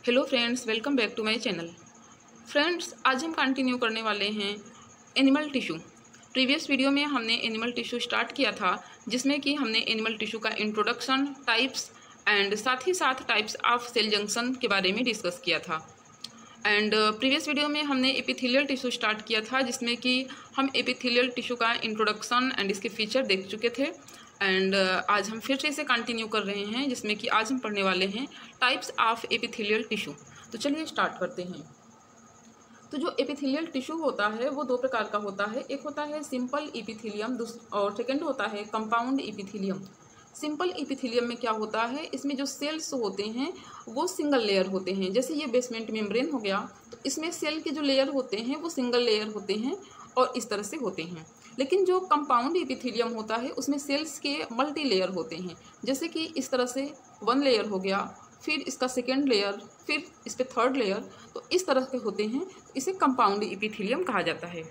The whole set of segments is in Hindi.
Hello friends, welcome back to my channel. Friends, आज हम कंटिन्यू करने वाले हैं एनिमल टिश्यू। प्रीवियस वीडियो में हमने एनिमल टिश्यू स्टार्ट किया था, जिसमें कि हमने एनिमल टिश्यू का इंट्रोडक्शन, टाइप्स एंड साथ ही साथ टाइप्स ऑफ सेल जंक्शन के बारे में डिस्कस किया था। एंड प्रीवियस वीडियो में हमने एपिथेलियल टिश्यू स्टार्ट किया था, जिसमें कि हम एपिथेलियल टिश्यू का इंट्रोडक्शन एंड इसके फीचर देख चुके थे। एंड आज हम फिर से इसे कंटिन्यू कर रहे हैं, जिसमें कि आज हम पढ़ने वाले हैं टाइप्स ऑफ एपिथेलियल टिश्यू। तो चलिए स्टार्ट करते हैं। तो जो एपिथेलियल टिश्यू होता है वो दो प्रकार का होता है। एक होता है सिंपल एपिथेलियम और सेकेंड होता है कंपाउंड एपिथेलियम। सिंपल एपिथेलियम में क्या होता है, इसमें जो सेल्स होते हैं वो सिंगल लेयर होते हैं। जैसे ये बेसमेंट मेम्ब्रेन हो गया, तो इसमें सेल के जो लेयर होते हैं वो सिंगल लेयर होते हैं और इस तरह से होते हैं। लेकिन जो कंपाउंड एपिथेलियम होता है उसमें सेल्स के मल्टी लेयर होते हैं। जैसे कि इस तरह से वन लेयर हो गया, फिर इसका सेकेंड लेयर, फिर इस पर थर्ड लेयर, तो इस तरह के होते हैं। इसे कंपाउंड एपिथेलियम कहा जाता है।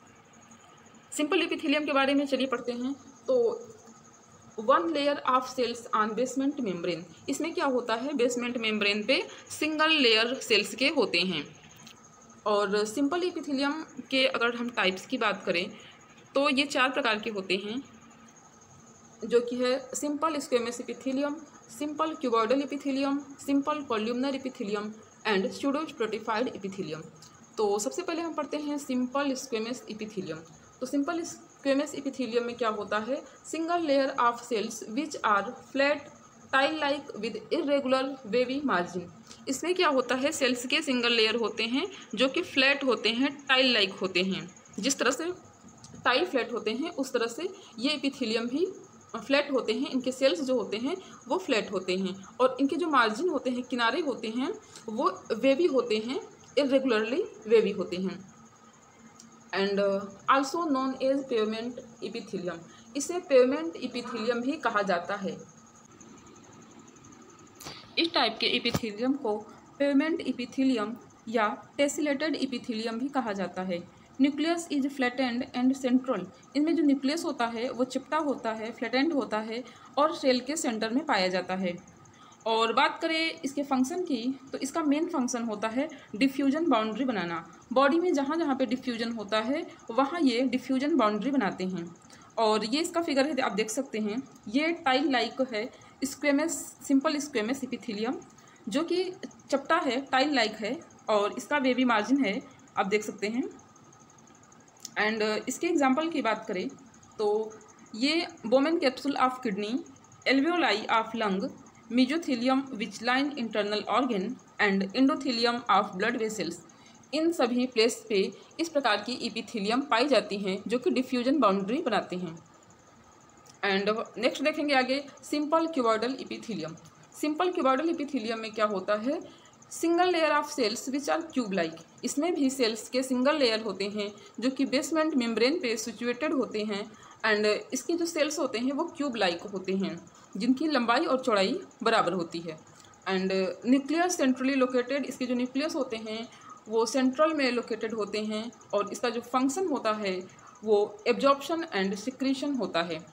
सिंपल एपिथेलियम के बारे में चलिए पढ़ते हैं। तो one layer of cells on basement membrane, इसमें क्या होता है, बेसमेंट मेम्ब्रेन पे सिंगल लेयर सेल्स के होते हैं। और सिंपल एपिथेलियम के अगर हम टाइप्स की बात करें तो ये चार प्रकार के होते हैं, जो कि है simple squamous epithelium, simple cuboidal epithelium, simple columnar epithelium and pseudo stratified epithelium. तो सबसे पहले हम पढ़ते हैं सिंपल स्क्वेमस एपिथेलियम। तो सिंपल स्क्वेमस एपिथेलियम में क्या होता है, single layer of cells which are flat tile like with irregular wavy margin. इसमें क्या होता है, सेल्स के सिंगल लेयर होते हैं जो कि फ्लैट होते हैं, टाइल लाइक होते हैं। जिस तरह से टाइल फ्लैट होते हैं उस तरह से ये एपिथेलियम भी फ्लैट होते हैं। इनके सेल्स जो होते हैं वो फ्लैट होते हैं और इनके जो मार्जिन होते हैं, किनारे होते हैं, वो वेवी होते हैं, इरेगुलरली वेवी होते हैं। And also known as pavement epithelium, इसे पेवमेंट एपिथेलियम भी कहा जाता है। इस टाइप के एपिथेलियम को पेवमेंट एपिथेलियम या टेसिलेटेड एपिथेलियम भी कहा जाता है। Nucleus is flattened and central, इनमें जो न्यूक्लियस होता है वो चिपटा होता है, फ्लैटेंड होता है और सेल के सेंटर में पाया जाता है। और बात करें इसके फंक्शन की, तो इसका मेन फंक्शन होता है डिफ्यूजन बाउंड्री बनाना। बॉडी में जहाँ जहाँ पे डिफ्यूजन होता है वहाँ ये डिफ्यूजन बाउंड्री बनाते हैं। और ये इसका फिगर है, आप देख सकते हैं, ये टाइल लाइक है स्क्वेमस, सिंपल स्क्वेमस एपिथेलियम, जो कि चपटा है, टाइल लाइक है और इसका वेवी मार्जिन है, आप देख सकते हैं। एंड इसके एग्जाम्पल की बात करें तो ये Bowman capsule of kidney, alveoli of lung, mesothelium which line internal organ and endothelium of blood vessels, इन सभी प्लेस पे इस प्रकार की एपिथेलियम पाई जाती हैं जो कि डिफ्यूजन बाउंड्री बनाते हैं। एंड नेक्स्ट देखेंगे आगे simple cuboidal epithelium. Simple cuboidal epithelium में क्या होता है, single layer of cells which are cube like, इसमें भी सेल्स के सिंगल लेयर होते हैं जो कि बेसमेंट मेम्ब्रेन पे सिचुएटेड होते हैं। एंड इसके जो सेल्स होते हैं वो क्यूब लाइक होते हैं, जिनकी लंबाई और चौड़ाई बराबर होती है। एंड न्यूक्लियस सेंट्रली लोकेटेड, इसके जो न्यूक्लियस होते हैं वो सेंट्रल में लोकेटेड होते हैं और इसका जो फंक्शन होता है वो एब्जॉर्प्शन एंड सिक्रीशन होता है।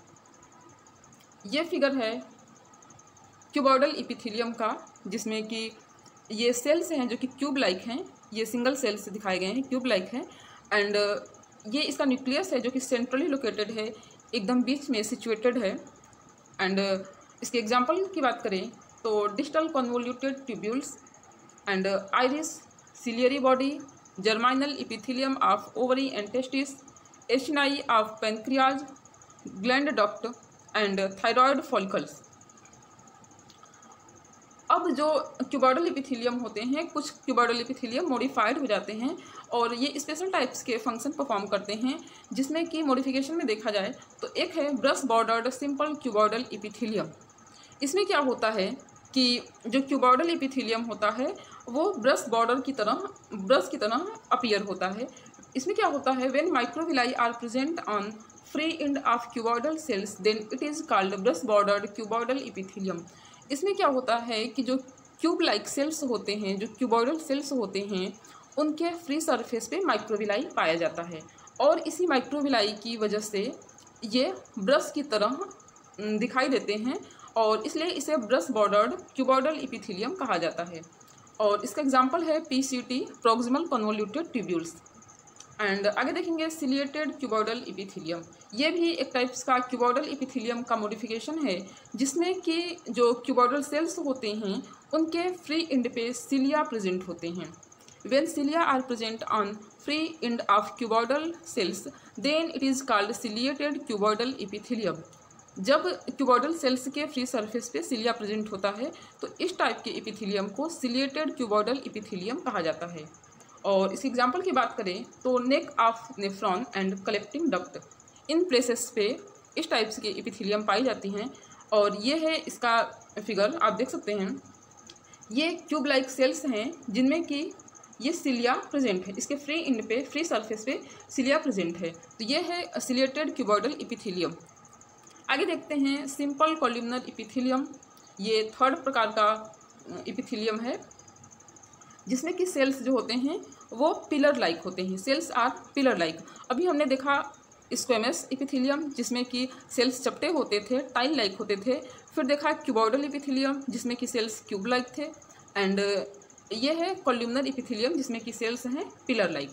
ये फिगर है क्यूबॉइडल एपिथेलियम का, जिसमें कि ये सेल्स हैं जो कि क्यूब लाइक हैं, ये सिंगल सेल्स दिखाए गए हैं, क्यूब लाइक हैं। एंड ये इसका न्यूक्लियस है जो कि सेंट्रली लोकेटेड है, एकदम बीच में सिचुएटेड है। एंड इसके एग्जांपल की बात करें तो distal convoluted tubules and iris, ciliary body, germinal epithelium of ovary and testis, acini of pancreas, gland duct and thyroid follicles. अब जो क्यूबॉइडल एपिथेलियम होते हैं, कुछ क्यूबॉइडल एपिथेलियम मॉडिफाइड हो जाते हैं और ये स्पेशल टाइप्स के फंक्शन परफॉर्म करते हैं, जिसमें कि मॉडिफिकेशन में देखा जाए तो एक है brush bordered simple cuboidal epithelium. इसमें क्या होता है कि जो क्यूबॉइडल एपिथेलियम होता है वो ब्रश बॉर्डर की तरह, ब्रश की तरह अपीयर होता है। इसमें क्या होता है, when microvilli are present on free end of cuboidal cells then it is called brush bordered cuboidal epithelium. इसमें क्या होता है कि जो क्यूब लाइक सेल्स होते हैं, जो क्यूबॉइडल सेल्स होते हैं, उनके फ्री सरफेस पे माइक्रोविलाई पाया जाता है और इसी माइक्रोविलाई की वजह से ये ब्रश की तरह दिखाई देते हैं और इसलिए इसे ब्रश बॉर्डर्ड क्यूबॉइडल एपिथेलियम कहा जाता है। और इसका एग्जाम्पल है PCT, proximal convoluted tubules. And आगे देखेंगे सिलिएटेड क्यूबॉइडल इपिथेलियम। ये भी एक टाइप्स का क्यूबॉइडल इपिथेलियम का मॉडिफिकेशन है, जिसमें कि जो क्यूबॉइडल सेल्स होते हैं उनके फ्री एंड पे सिलिया प्रेजेंट होते हैं। When cilia are present on free end of cuboidal cells, then it is called ciliated cuboidal epithelium. जब क्यूबॉइडल सेल्स के फ्री सरफेस पे सिलिया प्रेजेंट होता है तो इस टाइप के इपिथेलियम को सिलिएटेड क्यूबॉइडल इपिथेलियम कहा जाता है। और इस एग्जाम्पल की बात करें तो neck of nephron and collecting duct, इन प्लेसेस पे इस टाइप्स के इपिथेलियम पाई जाती हैं। और ये है इसका फिगर, आप देख सकते हैं। ये क्यूब लाइक सेल्स हैं जिनमें कि ये सिलिया प्रेजेंट है, इसके फ्री एंड पे, फ्री सरफेस पे सिलिया प्रेजेंट है। तो ये है सिलिएटेड क्यूबॉइडल इपिथेलियम। आगे देखते हैं सिंपल कॉल्यूमनर इपिथेलियम। ये थर्ड प्रकार का इपिथेलियम है, जिसमें कि सेल्स जो होते हैं वो पिलर लाइक होते हैं। Cells are pillar like. अभी हमने देखा स्क्वेमस इपिथेलियम, जिसमें कि सेल्स चपटे होते थे, टाइल लाइक होते थे। फिर देखा क्यूबॉइडल इपिथेलियम, जिसमें कि सेल्स क्यूब लाइक थे। एंड ये है कॉल्यूमनर इपिथेलियम, जिसमें कि सेल्स हैं पिलर लाइक।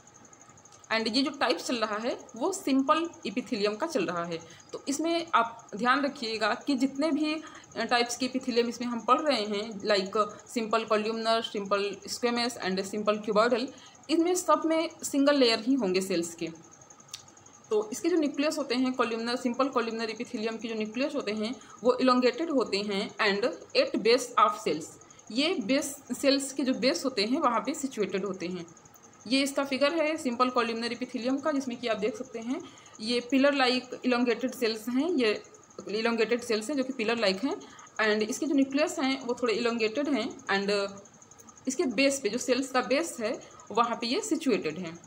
एंड ये जो टाइप चल रहा है वो सिंपल इपिथेलियम का चल रहा है। तो इसमें आप ध्यान रखिएगा कि जितने भी टाइप्स के इपिथेलियम इसमें हम पढ़ रहे हैं, like simple columnar, simple squamous and simple cuboidal, इनमें सब में सिंगल लेयर ही होंगे सेल्स के। तो इसके जो न्यूक्लियस होते हैं कॉल्यूमनर, सिंपल कॉल्यूमनर इपिथेलियम के जो न्यूक्लियस होते हैं वो इलोंगेटेड होते हैं and at base of cells, ये बेस सेल्स के जो बेस होते हैं वहाँ पे सिचुएटेड होते हैं। ये इसका फिगर है सिंपल कॉल्यूमनर इपिथेलियम का, जिसमें कि आप देख सकते हैं ये पिलर लाइक इलोंगेटेड सेल्स हैं। ये इलोंगेटेड सेल्स हैं जो कि पिलर लाइक हैं। एंड इसके जो न्यूक्लियस हैं वो थोड़े इलोंगेटेड हैं। एंड इसके बेस पे, जो सेल्स का बेस है वहाँ पे ये सिचुएटेड हैं।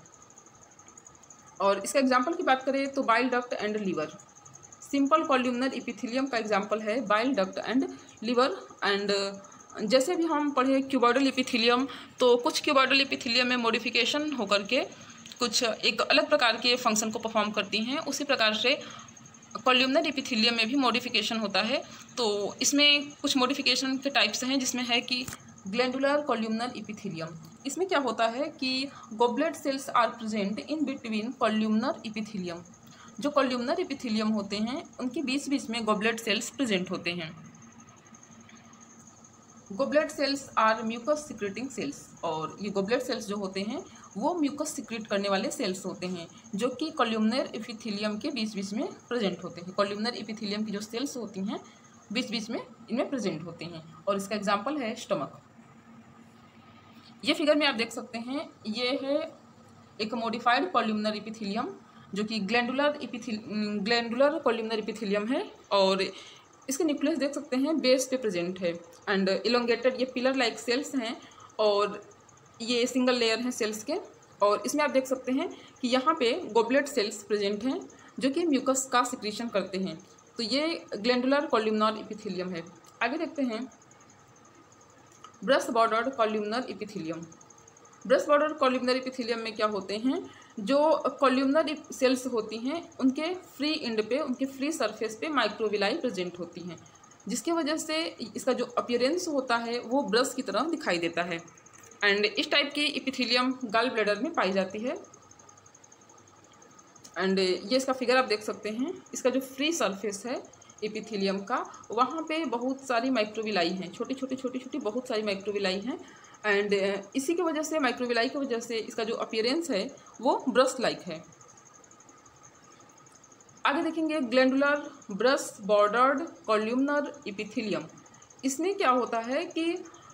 और इसका एग्जाम्पल की बात करें तो bile duct and liver. Simple columnar epithelium का एग्जाम्पल है bile duct and liver. And जैसे भी हम पढ़े क्यूबॉइडल इपिथेलियम, तो कुछ क्यूबॉइडल इपिथेलियम में मॉडिफिकेशन होकर के कुछ एक अलग प्रकार के फंक्शन को परफॉर्म करती हैं। उसी प्रकार से कॉल्यूमनर इपिथेलियम में भी मॉडिफिकेशन होता है। तो इसमें कुछ मॉडिफिकेशन के टाइप्स हैं, जिसमें है कि ग्लैंडुलर कॉल्यूमनर इपिथेलियम। इसमें क्या होता है कि goblet cells are present in between columnar epithelium. जो कॉल्यूमनर इपिथेलियम होते हैं उनके बीच बीच में गोबलेट सेल्स प्रेजेंट होते हैं। Goblet cells are mucus secreting cells. और ये गोबलेट सेल्स जो होते हैं वो म्यूकस सिक्रेट करने वाले सेल्स होते हैं, जो कि कॉल्यूमनर इपिथेलियम के बीच बीच में प्रेजेंट होते हैं। कॉल्यूमनर इपिथेलियम की जो सेल्स होती हैं बीच बीच में इनमें प्रेजेंट होते हैं। और इसका एग्जाम्पल है स्टमक। ये फिगर में आप देख सकते हैं, ये है एक मॉडिफाइड कॉल्यूमनर इपिथेलियम, जो कि ग्लैंडुलर कॉल्यूमनर इपिथेलियम है। और इसके न्यूक्लियस देख सकते हैं बेस पे प्रेजेंट है। एंड इलोंगेटेड, ये पिलर लाइक सेल्स हैं और ये सिंगल लेयर हैं सेल्स के। और इसमें आप देख सकते हैं कि यहाँ पे गोबलेट सेल्स प्रेजेंट हैं जो कि म्यूकस का सिक्रीशन करते हैं। तो ये ग्लैंडुलर कॉल्यूमनर इपिथेलियम है। आगे देखते हैं brush bordered columnar epithelium. Brush border columnar epithelium में क्या होते हैं, जो कॉल्यूमनर सेल्स होती हैं उनके फ्री एंड पे, उनके फ्री सरफेस पे माइक्रोविलाई प्रेजेंट होती हैं, जिसकी वजह से इसका जो अपीयरेंस होता है वो ब्रश की तरह दिखाई देता है। एंड इस टाइप की इपिथेलियम गॉल ब्लैडर में पाई जाती है। एंड ये इसका फिगर आप देख सकते हैं। इसका जो फ्री सरफेस है एपिथेलियम का, वहाँ पे बहुत सारी माइक्रोविलाई हैं, छोटी छोटी बहुत सारी माइक्रोविलाई हैं। एंड इसी की वजह से, माइक्रोविलाई की वजह से इसका जो अपीयरेंस है वो ब्रश लाइक है। आगे देखेंगे glandular brush bordered columnar epithelium. इसमें क्या होता है कि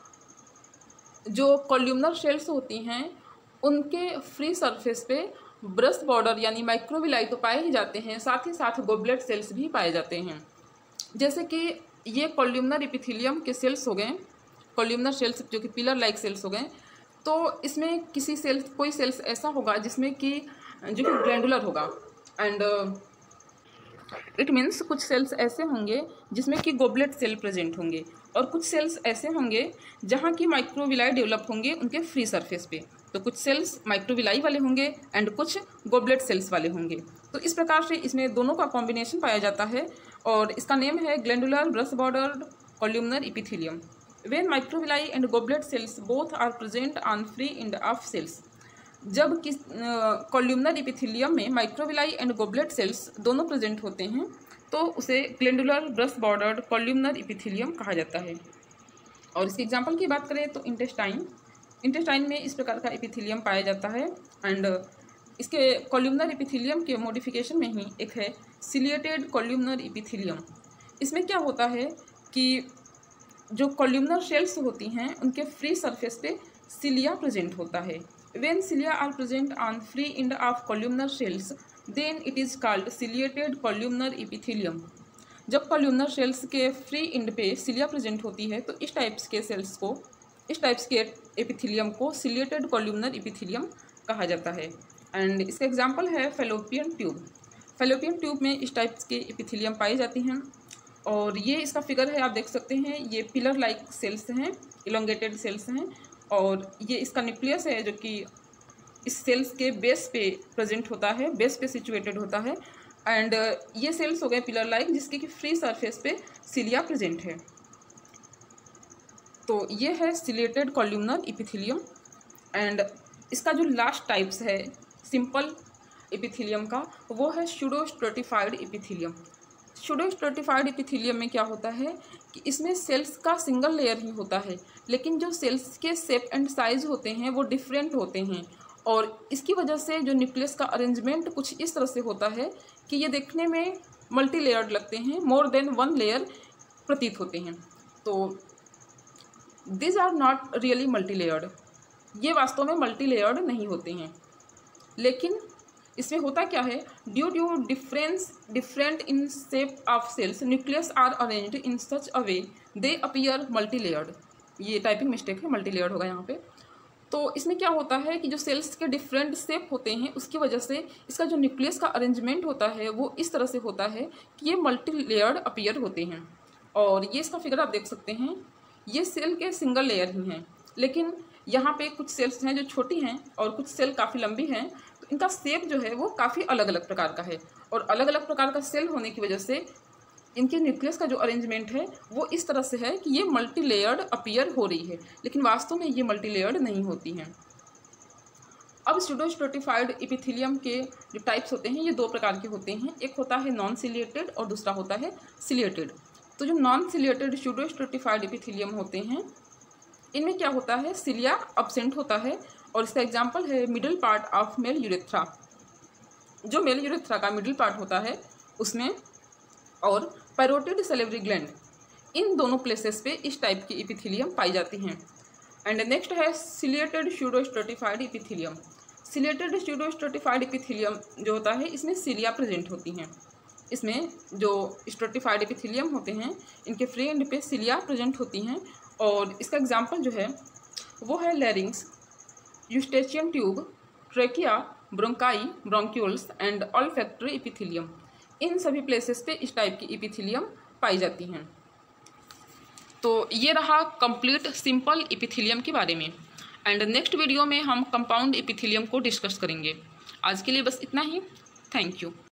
जो कॉल्यूमनर सेल्स होती हैं उनके फ्री सरफेस पे ब्रश बॉर्डर यानी माइक्रोविलाई तो पाए ही जाते हैं, साथ ही साथ गोबलेट सेल्स भी पाए जाते हैं। जैसे कि ये कॉल्यूमनर इपिथेलियम के सेल्स हो गए, कॉल्यूमनर सेल्स जो कि पिलर लाइक सेल्स हो गए। तो इसमें कोई सेल्स ऐसा होगा जिसमें कि जो कि ग्लैंडुलर होगा। एंड इट मीन्स कुछ सेल्स ऐसे होंगे जिसमें कि गोबलेट सेल प्रेजेंट होंगे, और कुछ सेल्स ऐसे होंगे जहाँ की माइक्रोविलाई डेवलप होंगे उनके फ्री सरफेस पे। तो कुछ सेल्स माइक्रोविलाई वाले होंगे एंड कुछ गोबलेट सेल्स वाले होंगे। तो इस प्रकार से इसमें दोनों का कॉम्बिनेशन पाया जाता है, और इसका नेम है glandular brush bordered columnar epithelium. When microvilli and goblet cells both are present on free end of cells. जब किस कॉल्यूमनर एपिथेलियम में माइक्रोविलाई एंड गॉबलेट सेल्स दोनों प्रेजेंट होते हैं तो उसे glandular brush bordered columnar epithelium कहा जाता है। और इसके एग्जांपल की बात करें तो इंटेस्टाइन में इस प्रकार का एपिथेलियम पाया जाता है। एंड इसके कॉल्यूमनर एपिथेलियम के मॉडिफिकेशन में ही एक है सिलिएटेड कॉल्यूमनर एपिथेलियम। इसमें क्या होता है कि जो कॉल्यूमनर सेल्स होती हैं उनके फ्री सरफेस पे सिलिया प्रेजेंट होता है। When cilia are present on free end of columnar cells then it is called ciliated columnar epithelium. जब कॉल्यूमनर सेल्स के फ्री एंड पे सिलिया प्रेजेंट होती है तो इस टाइप्स के एपिथेलियम को सिलिएटेड कॉल्यूमनर एपिथेलियम कहा जाता है। एंड इसका एग्जांपल है फैलोपियन ट्यूब। फैलोपियन ट्यूब में इस टाइप्स के एपिथेलियम पाए जाती हैं। और ये इसका फिगर है, आप देख सकते हैं, ये पिलर लाइक सेल्स हैं, इलोंगेटेड सेल्स हैं। और ये इसका न्यूक्लियस है जो कि इस सेल्स के बेस पे प्रेजेंट होता है, बेस पे सिचुएटेड होता है। एंड ये सेल्स हो गए पिलर लाइक जिसके कि फ्री सरफेस पे सिलिया प्रेजेंट है। तो ये है सिलिएटेड कॉल्यूमनर एपिथेलियम। एंड इसका जो लास्ट टाइप्स है सिंपल एपिथेलियम का वो है स्यूडोस्ट्रेटिफाइड एपिथेलियम। स्यूडोस्ट्रेटिफाइड एपिथेलियम में क्या होता है कि इसमें सेल्स का सिंगल लेयर ही होता है, लेकिन जो सेल्स के शेप एंड साइज होते हैं वो डिफरेंट होते हैं। और इसकी वजह से जो न्यूक्लियस का अरेंजमेंट कुछ इस तरह से होता है कि ये देखने में मल्टी लेयर्ड लगते हैं, मोर देन वन लेयर प्रतीत होते हैं। तो this are not really multi layered, ये वास्तव में मल्टी लेयर्ड नहीं होते हैं। लेकिन इसमें होता क्या है, due to different in shape of cells nucleus are arranged in such a way they appear multi layered. ये टाइपिंग मिस्टेक है, मल्टी लेयर्ड होगा यहाँ पे। तो इसमें क्या होता है कि जो सेल्स के डिफरेंट शेप होते हैं उसकी वजह से इसका जो न्यूक्लियस का अरेंजमेंट होता है वो इस तरह से होता है कि ये मल्टी लेयर्ड अपीयर होते हैं। और ये इसका फिगर आप देख सकते हैं, ये सेल के सिंगल लेयर ही हैं, लेकिन यहाँ पे कुछ सेल्स हैं जो छोटी हैं और कुछ सेल काफ़ी लंबी हैं। तो इनका शेप जो है वो काफ़ी अलग अलग प्रकार का है। और अलग अलग प्रकार का सेल होने की वजह से इनके न्यूक्लियस का जो अरेंजमेंट है वो इस तरह से है कि ये मल्टी लेयर्ड अपीयर हो रही है, लेकिन वास्तव में ये मल्टी लेयर्ड नहीं होती हैं। अब स्यूडोस्ट्रेटिफाइड एपिथेलियम के जो टाइप्स होते हैं ये दो प्रकार के होते हैं, एक होता है नॉन सिलिएटेड और दूसरा होता है सिलिएटेड। तो जो नॉन सिलिएटेड स्यूडोस्ट्रेटिफाइड एपिथेलियम होते हैं इनमें क्या होता है, सिलिया अब्सेंट होता है। और इसका एग्जाम्पल है middle part of male urethra. जो मेल यूरेथ्रा का मिडिल पार्ट होता है उसमें, और पैरोटिड सैलिवरी ग्लैंड, इन दोनों प्लेसेस पे इस टाइप की एपिथेलियम पाई जाती हैं। एंड नेक्स्ट है ciliated pseudostratified epithelium. Ciliated pseudostratified epithelium जो होता है इसमें सिलिया प्रेजेंट होती हैं। इसमें जो स्ट्रेटिफाइड एपिथेलियम होते हैं इनके फ्री एंड पे सिलिया प्रेजेंट होती हैं। और इसका एग्जाम्पल जो है वो है larynx, Eustachian tube, trachea, bronchi, bronchioles and olfactory epithelium. इन सभी प्लेसेस पे इस टाइप की एपिथेलियम पाई जाती हैं। तो ये रहा कंप्लीट सिंपल एपिथेलियम के बारे में। एंड नेक्स्ट वीडियो में हम कंपाउंड एपिथेलियम को डिस्कस करेंगे। आज के लिए बस इतना ही। Thank you.